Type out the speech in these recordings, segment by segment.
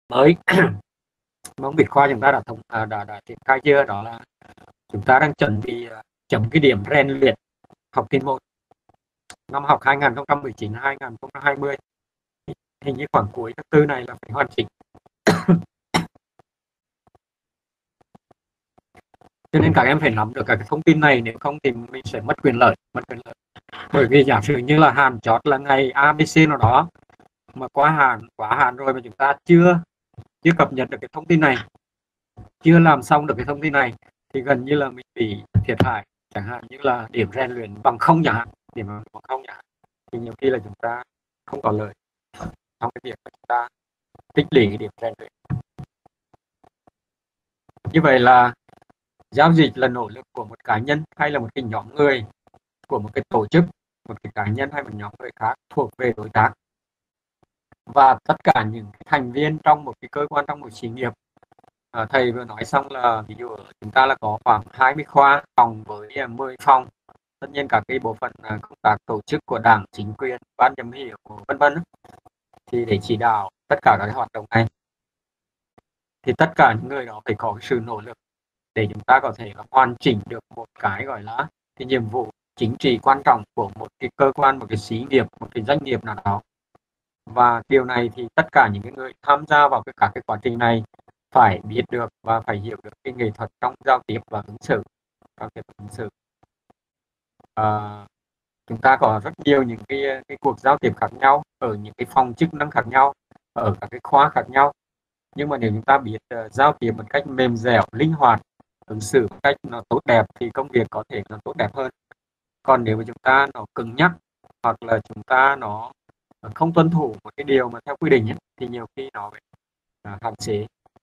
mới môn Việt khoa chúng ta đã triển khai chưa, đó là chúng ta đang chuẩn bị chấm cái điểm rèn luyện học kỳ 1 năm học 2019-2020, hình như khoảng cuối tháng 4 này là phải hoàn chỉnh. Cho nên các em phải nắm được các cái thông tin này, nếu không thì mình sẽ mất quyền lợi. Bởi vì giả sử như là hạn chót là ngày ABC nào đó mà quá hạn rồi mà chúng ta chưa cập nhật được cái thông tin này, chưa làm xong được cái thông tin này, thì gần như là mình bị thiệt hại, chẳng hạn như là điểm rèn luyện bằng không chẳng hạn, thì nhiều khi là chúng ta không có lợi trong cái việc mà chúng ta tích lũy điểm rèn luyện. Như vậy là giao dịch là nỗ lực của một cá nhân hay là một cái nhóm người, của một cái tổ chức, một cái cá nhân hay một nhóm người khác thuộc về đối tác, và tất cả những thành viên trong một cái cơ quan, trong một xí nghiệp. Thầy vừa nói xong là ví dụ chúng ta là có khoảng 20 khoa phòng với 10 phòng, tất nhiên các cái bộ phận công tác tổ chức của đảng, chính quyền, ban giám hiệu, vân vân, thì để chỉ đạo tất cả các hoạt động này thì tất cả những người đó phải có cái sự nỗ lực để chúng ta có thể hoàn chỉnh được một cái gọi là cái nhiệm vụ chính trị quan trọng của một cái cơ quan, một cái xí nghiệp, một cái doanh nghiệp nào đó. Và điều này thì tất cả những cái người tham gia vào các cái quá trình này phải biết được và phải hiểu được cái nghệ thuật trong giao tiếp và ứng xử. Chúng ta có rất nhiều những cái cuộc giao tiếp khác nhau ở những cái phòng chức năng khác nhau, ở các cái khoa khác nhau, nhưng mà nếu chúng ta biết giao tiếp một cách mềm dẻo, linh hoạt, ứng xử một cách nó tốt đẹp thì công việc có thể nó tốt đẹp hơn. Còn nếu mà chúng ta nó cứng nhắc, hoặc là chúng ta nó không tuân thủ một cái điều mà theo quy định ấy, thì nhiều khi nó hạn chế.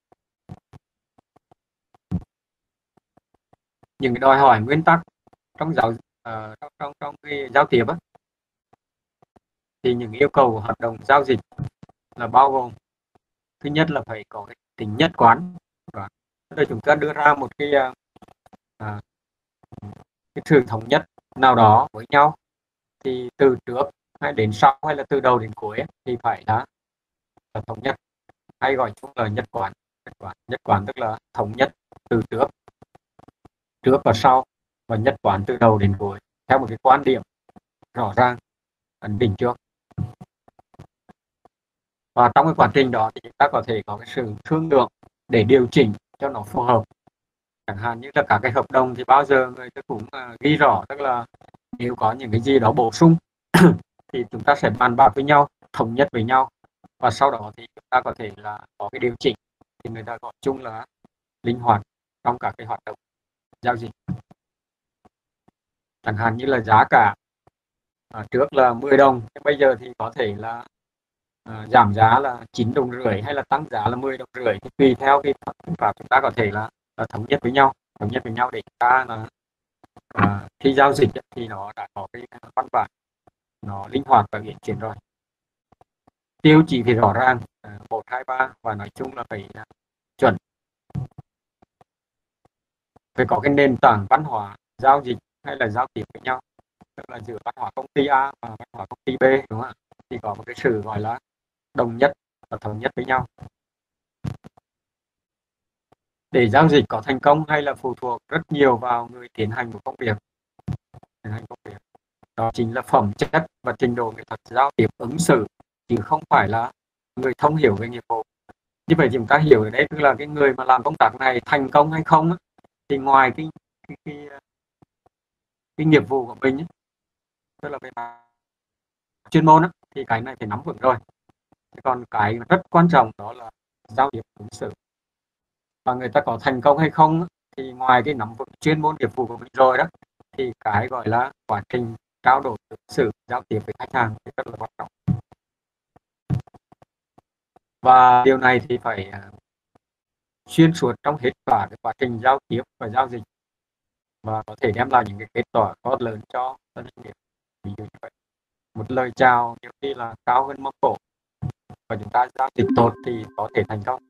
Những cái đòi hỏi nguyên tắc trong trong cái giao tiếp á, thì những yêu cầu hoạt động giao dịch là bao gồm: thứ nhất là phải có cái tính nhất quán. Rồi chúng ta đưa ra một cái sự thống nhất nào đó với nhau, thì từ trước hay đến sau hay là từ đầu đến cuối thì phải là thống nhất, hay gọi chung là nhất quán. Nhất quán tức là thống nhất từ trước và sau, và nhất quán từ đầu đến cuối theo một cái quan điểm rõ ràng, ấn định trước. Và trong cái quá trình đó thì chúng ta có thể có cái sự thương lượng để điều chỉnh cho nó phù hợp. Chẳng hạn như là các cái hợp đồng thì bao giờ người ta cũng ghi rõ, tức là nếu có những cái gì đó bổ sung thì chúng ta sẽ bàn bạc với nhau, thống nhất với nhau, và sau đó thì chúng ta có thể là có cái điều chỉnh, thì người ta gọi chung là linh hoạt trong các cái hoạt động giao dịch. Chẳng hạn như là giá cả trước là 10 đồng, bây giờ thì có thể là giảm giá là 9,5 đồng hay là tăng giá là 10,5 đồng, thì tùy theo cái pháp chúng ta có thể là thống nhất với nhau để chúng ta là khi giao dịch thì nó đã có cái văn bản nó linh hoạt và uyển chuyển rồi. Tiêu chí thì rõ ràng 1, 2, 3, và nói chung là phải chuẩn, phải có cái nền tảng văn hóa giao dịch hay là giao tiếp với nhau, tức là giữa văn hóa công ty A và văn hóa công ty B, đúng không ạ? Thì có một cái sự gọi là đồng nhất và thống nhất với nhau. Để giao dịch có thành công hay là phụ thuộc rất nhiều vào người tiến hành một công việc. Đó chính là phẩm chất và trình độ nghệ thuật giao tiếp ứng xử, chứ không phải là người thông hiểu về nghiệp vụ. Như vậy thì chúng ta hiểu ở đây, tức là cái người mà làm công tác này thành công hay không thì ngoài cái nghiệp vụ của mình, tức là về chuyên môn thì cái này phải nắm vững rồi. Còn cái rất quan trọng đó là giao tiếp ứng xử. Và người ta có thành công hay không thì ngoài cái nắm vững chuyên môn nghiệp vụ của mình rồi đó, thì cái gọi là quá trình trao đổi ứng xử, giao tiếp với khách hàng thì rất là quan trọng. Và điều này thì phải xuyên suốt trong hết cả cái quá trình giao tiếp và giao dịch, và có thể đem lại những cái kết quả to lớn cho doanh nghiệp. Ví dụ như vậy, một lời chào nhiều khi là cao hơn mong cổ, và chúng ta giao dịch tốt thì có thể thành công.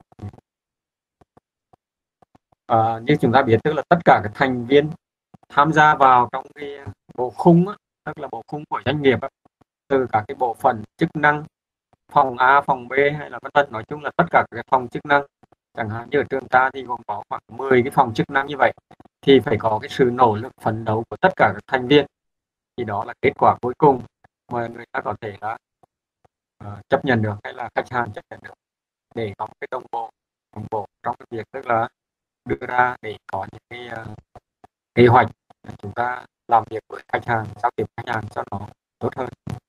Như chúng ta biết, tức là tất cả các thành viên tham gia vào trong cái bộ khung tức là bộ khung của doanh nghiệp từ các cái bộ phận chức năng, phòng A, phòng B hay là vân vân, nói chung là tất cả các phòng chức năng. Chẳng hạn như ở trường ta thì gồm có khoảng 10 cái phòng chức năng như vậy, thì phải có cái sự nỗ lực phấn đấu của tất cả các thành viên, thì đó là kết quả cuối cùng mà người ta có thể là chấp nhận được, hay là khách hàng chấp nhận được, để có một cái đồng bộ trong cái việc tức là đưa ra để có những cái kế hoạch chúng ta làm việc với khách hàng, giao tiếp với khách hàng cho nó tốt hơn.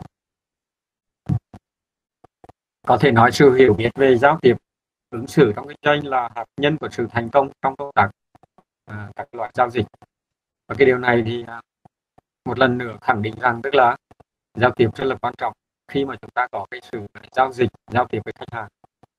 Có thể nói sự hiểu biết về giao tiếp ứng xử trong kinh doanh là hạt nhân của sự thành công trong công tác các loại giao dịch. Và cái điều này thì một lần nữa khẳng định rằng tức là giao tiếp rất là quan trọng khi mà chúng ta có cái sự giao tiếp với khách hàng.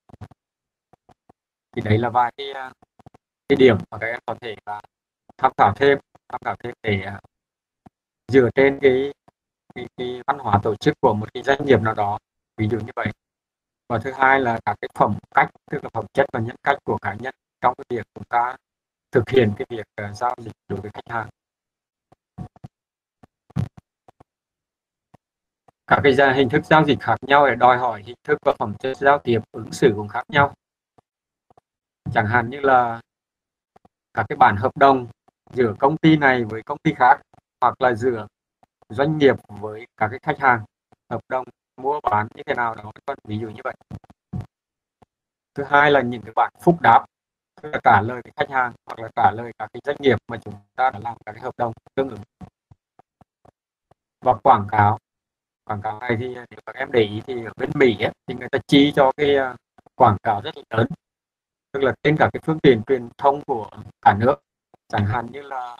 Thì đấy là vài cái điểm mà các em có thể là tham khảo thêm để dựa trên cái văn hóa tổ chức của một cái doanh nghiệp nào đó, ví dụ như vậy. Và thứ hai là các cái phẩm cách, tức là phẩm chất và nhân cách của cá nhân trong cái việc chúng ta thực hiện cái việc giao dịch đối với khách hàng. Các cái hình thức giao dịch khác nhau để đòi hỏi hình thức và phẩm chất giao tiếp ứng xử cũng khác nhau. Chẳng hạn như là các cái bản hợp đồng giữa công ty này với công ty khác, hoặc là giữa doanh nghiệp với các cái khách hàng, hợp đồng mua bán như thế nào đó, ví dụ như vậy. Thứ hai là những cái bản phúc đáp, tức là trả lời với khách hàng hoặc là trả lời các cái doanh nghiệp mà chúng ta đã làm các cái hợp đồng tương ứng. Và quảng cáo này thì nếu các em để ý thì ở bên Mỹ ấy, thì người ta chi cho cái quảng cáo rất là lớn, tức là trên các cái phương tiện truyền thông của cả nước, chẳng hạn như là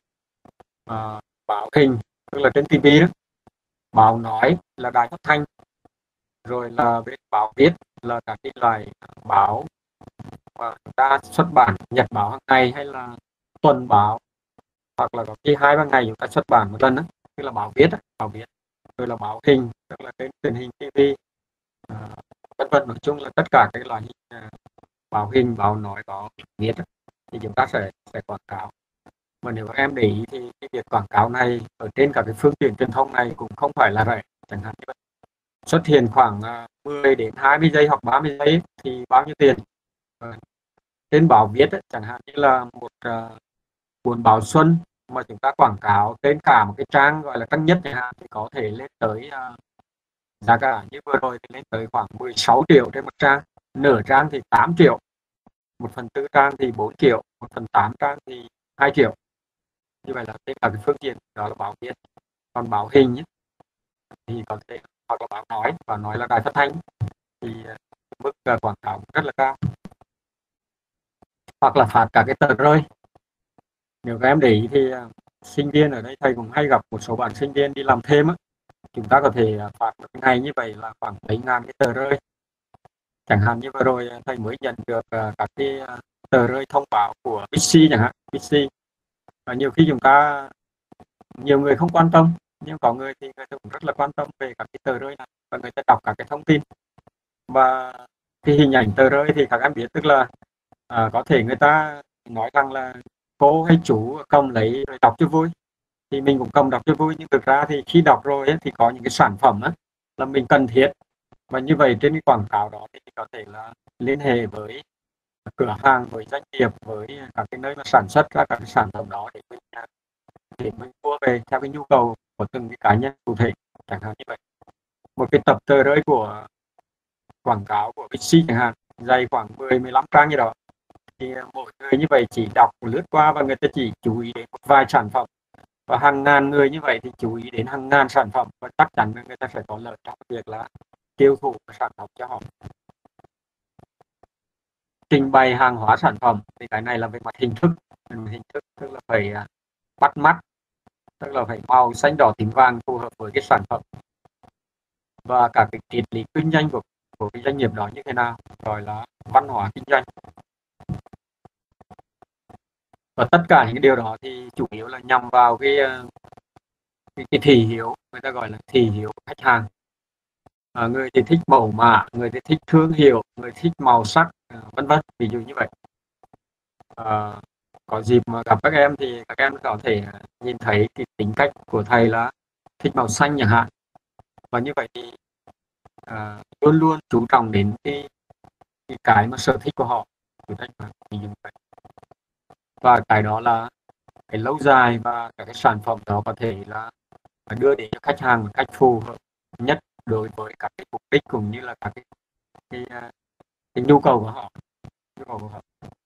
báo hình, tức là trên TV đó, báo nói là đài phát thanh, rồi là bên báo viết là các cái loại báo mà chúng ta xuất bản nhật báo hàng ngày hay là tuần báo, hoặc là có khi 2-3 ngày chúng ta xuất bản một lần đó, tức là báo viết, rồi là báo hình, tức là trên truyền hình TV, vân vân. Nói chung là tất cả các loại báo hình, báo nói, báo viết thì chúng ta sẽ quảng cáo. Mà nếu các em để ý thì cái việc quảng cáo này ở trên các cái phương tiện truyền thông này cũng không phải là rẻ. Chẳng hạn như vậy, xuất hiện khoảng 10 đến 20 giây hoặc 30 giây thì bao nhiêu tiền. Trên báo viết chẳng hạn như là một cuốn báo xuân mà chúng ta quảng cáo trên cả một cái trang gọi là trang nhất chẳng hạn, thì có thể lên tới giá cả như vừa rồi thì lên tới khoảng 16 triệu trên một trang, nửa trang thì 8 triệu, 1/4 trang thì 4 triệu, 1/8 trang thì 2 triệu. Như vậy là trên cả cái phương tiện đó là báo viết. Còn báo hình ấy, thì có thể, hoặc là báo nói là đài phát thanh, thì mức quảng cáo rất là cao. Hoặc là phát cả cái tờ rơi. Nếu các em để ý thì sinh viên ở đây thầy cũng hay gặp một số bạn sinh viên đi làm thêm á, chúng ta có thể phạt một ngày như vậy là khoảng mấy ngàn cái tờ rơi. Chẳng hạn như vừa rồi thầy mới nhận được các cái tờ rơi thông báo của Bixi chẳng hạn, Bixi. Và nhiều khi nhiều người không quan tâm, nhưng có người thì người ta cũng rất là quan tâm về các cái tờ rơi này, và người ta đọc các cái thông tin. Và cái hình ảnh tờ rơi thì các em biết, tức là có thể người ta nói rằng là cô hay chú cầm lấy rồi đọc cho vui, thì mình cũng cầm đọc cho vui, nhưng thực ra thì khi đọc rồi ấy, thì có những cái sản phẩm ấy, là mình cần thiết, và như vậy trên cái quảng cáo đó thì có thể là liên hệ với cửa hàng, với doanh nghiệp, với các cái nơi mà sản xuất ra các cái sản phẩm đó để mình mua về theo cái nhu cầu của từng cái cá nhân cụ thể, chẳng hạn như vậy. Một cái tập tờ rơi của quảng cáo của Bixi chẳng hạn, dày khoảng 10-15 trang như đó, thì mỗi người như vậy chỉ đọc lướt qua và người ta chỉ chú ý đến một vài sản phẩm, và hàng ngàn người như vậy thì chú ý đến hàng ngàn sản phẩm, và chắc chắn người ta sẽ có lợi trong việc là tiêu thụ sản phẩm cho họ. Trình bày hàng hóa sản phẩm thì cái này là về mặt hình thức, tức là phải bắt mắt, tức là phải màu xanh đỏ tím vàng phù hợp với cái sản phẩm, và cả cái triết lý kinh doanh của cái doanh nghiệp đó như thế nào, gọi là văn hóa kinh doanh. Và tất cả những điều đó thì chủ yếu là nhằm vào cái thị hiếu, người ta gọi là thị hiếu của khách hàng. Người thì thích mẫu mã, người thì thích thương hiệu, người thích màu sắc, vân vân, ví dụ như vậy. Có dịp mà gặp các em thì các em có thể nhìn thấy cái tính cách của thầy là thích màu xanh chẳng hạn, và như vậy thì luôn luôn chú trọng đến cái mà sở thích của họ, thử thách mà ví dụ vậy. Và cái đó là cái lâu dài và các cái sản phẩm đó có thể là đưa đến cho khách hàng một cách phù hợp nhất đối với các cái mục đích cũng như là các cái nhu cầu của họ, nhu cầu của họ.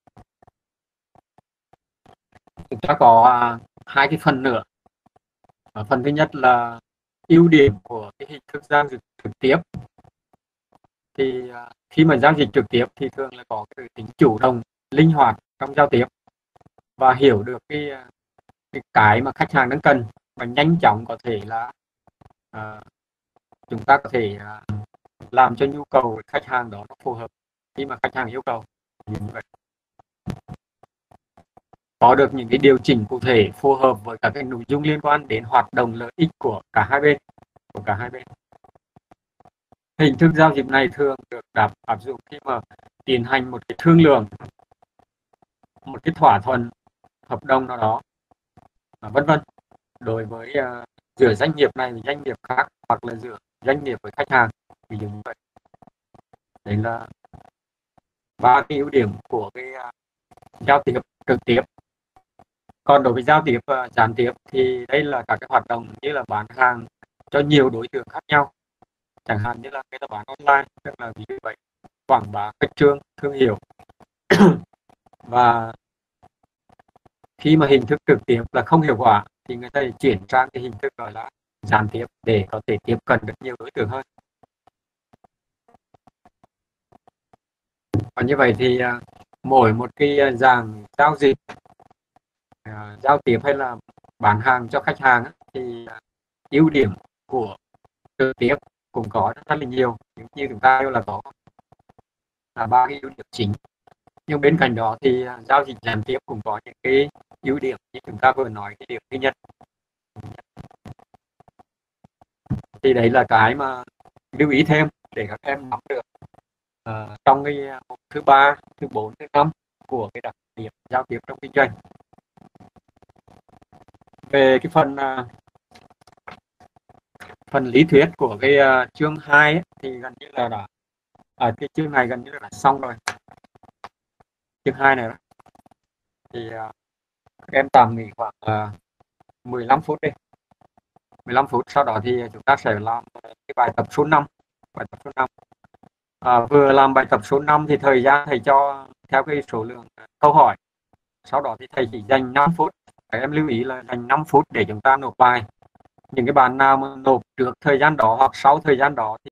Chúng ta có hai cái phần nữa. Phần thứ nhất là ưu điểm của cái hình thức giao dịch trực tiếp. Thì khi mà giao dịch trực tiếp thì thường là có cái tính chủ động, linh hoạt trong giao tiếp và hiểu được cái mà khách hàng đang cần và nhanh chóng có thể là chúng ta có thể làm cho nhu cầu của khách hàng đó nó phù hợp khi mà khách hàng yêu cầu. Như vậy có được những cái điều chỉnh cụ thể phù hợp với các cái nội dung liên quan đến hoạt động lợi ích của cả hai bên, Hình thức giao dịch này thường được áp dụng khi mà tiến hành một cái thương lượng, một cái thỏa thuận hợp đồng nào đó, vân vân, đối với giữa doanh nghiệp này với doanh nghiệp khác, hoặc là giữa doanh nghiệp với khách hàng, ví dụ như vậy. Đấy là ba cái ưu điểm của cái giao tiếp trực tiếp. Còn đối với giao tiếp gián tiếp thì đây là các cái hoạt động như là bán hàng cho nhiều đối tượng khác nhau, chẳng hạn như là người ta bán online, tức là ví dụ vậy, quảng bá khuếch trương thương hiệu. Và khi mà hình thức trực tiếp là không hiệu quả thì người ta chuyển sang cái hình thức gọi là gián tiếp để có thể tiếp cận được nhiều đối tượng hơn. Và như vậy thì mỗi một cái dạng giao dịch, giao tiếp hay là bán hàng cho khách hàng thì ưu điểm của trực tiếp cũng có rất là nhiều, như chúng ta đều là có là ba cái ưu điểm chính. Nhưng bên cạnh đó thì giao dịch gián tiếp cũng có những cái ưu điểm như chúng ta vừa nói. Cái điểm thứ nhất thì đấy là cái mà lưu ý thêm để các em nắm được trong cái mục thứ ba, thứ bốn, thứ năm của cái đặc điểm giao tiếp trong kinh doanh. Về cái phần lý thuyết của cái chương 2 ấy, thì gần như là đã cái chương này gần như là đã xong rồi. Chương 2 này đó. Thì các em tạm nghỉ khoảng 15 phút đi. 15 phút, sau đó thì chúng ta sẽ làm cái bài tập số 5. Bài tập số 5. Vừa làm bài tập số 5 thì thời gian thầy cho theo cái số lượng câu hỏi. Sau đó thì thầy chỉ dành 5 phút. Các em lưu ý là dành 5 phút để chúng ta nộp bài. Những cái bạn nào mà nộp trước thời gian đó hoặc sau thời gian đó thì